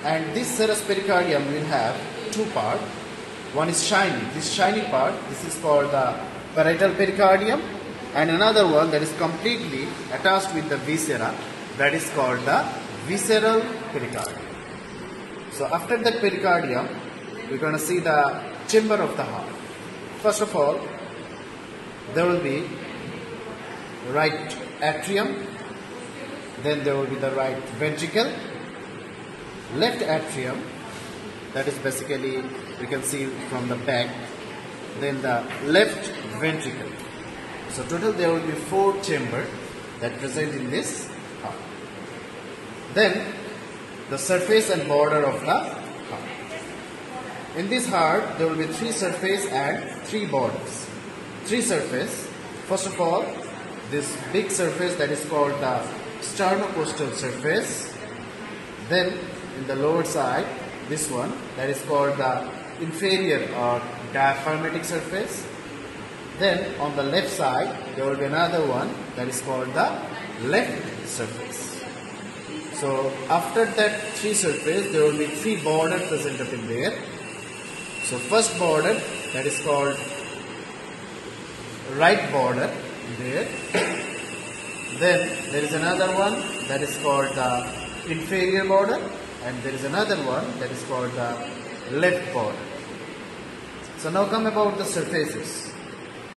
And this serous pericardium will have two parts. One is shiny. This shiny part, this is called the parietal pericardium, and another one that is completely attached with the viscera, that is called the visceral pericardium. So after that pericardium, we're going to see the chamber of the heart. First of all, there will be right atrium, then there will be the right ventricle, left atrium, that is basically we can see from the back, then the left ventricle. So total there will be 4 chambers that present in this heart. Then the surface and border of the heart. In this heart there will be 3 surface and 3 borders. 3 surface. First of all, this big surface that is called the sternocostal surface. Then in the lower side, this one that is called the inferior or diaphragmatic surface. Then on the left side there will be another one that is called the left surface. So after that 3 surface there will be 3 borders present up in there. So first border that is called right border there. Then there is another one that is called the inferior border, and there is another one that is called the left border. So now come about the surfaces.